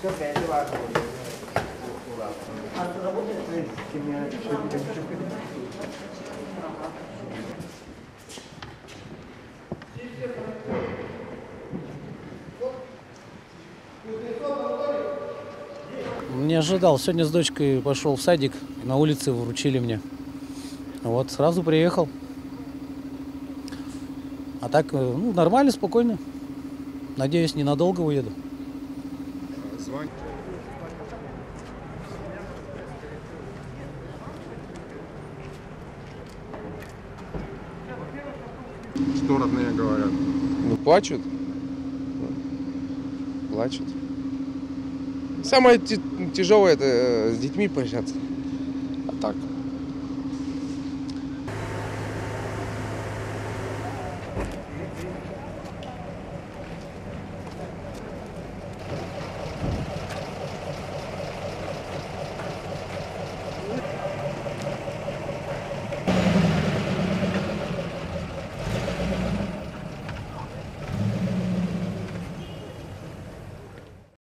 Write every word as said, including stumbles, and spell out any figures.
Не ожидал. Сегодня с дочкой пошел в садик, на улице вручили мне. Вот, сразу приехал. А так, ну, нормально, спокойно. Надеюсь, ненадолго уеду. Что родные говорят? Ну, плачут. Плачут. Самое тяжелое — это с детьми прощаться. А так.